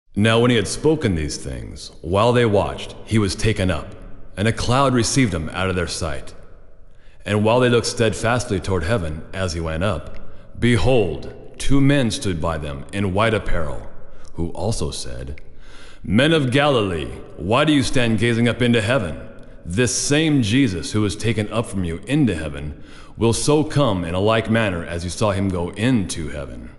Now when he had spoken these things, while they watched, he was taken up, and a cloud received him out of their sight. And while they looked steadfastly toward heaven as he went up, behold, 2 men stood by them in white apparel, who also said, Men of Galilee, why do you stand gazing up into heaven? This same Jesus who was taken up from you into heaven will so come in a like manner as you saw him go into heaven.